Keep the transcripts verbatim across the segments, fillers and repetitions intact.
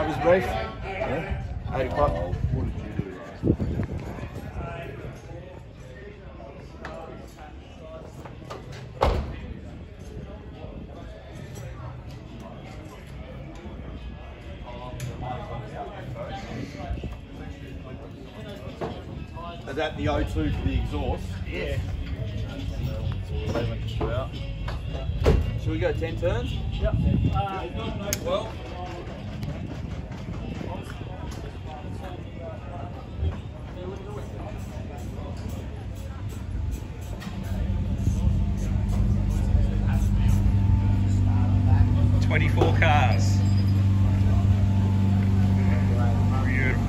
Clover's beef. Yeah. eighty bucks. What did you do? Is that the O two for the exhaust? Yeah. eleven just about. Should we go ten turns? Yep. Uh, Well. twenty-four cars. Beautiful.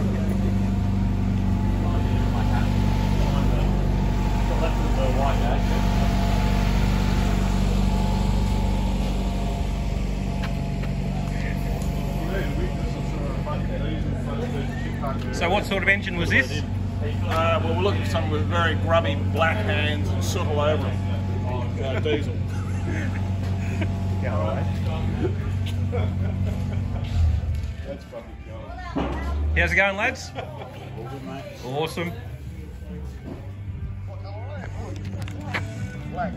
So what sort of engine was this? Uh, well, we're looking for something with very grubby black hands and soot all over them. Uh, diesel. Yeah, all right. That's fucking going. How's it going, lads? All good, mate. Awesome. Black.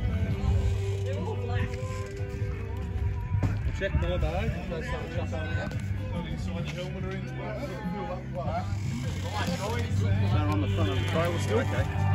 Check my bag. There's some chuck on there. Inside your helmet or in the Is that on the front of the trailer still? Okay.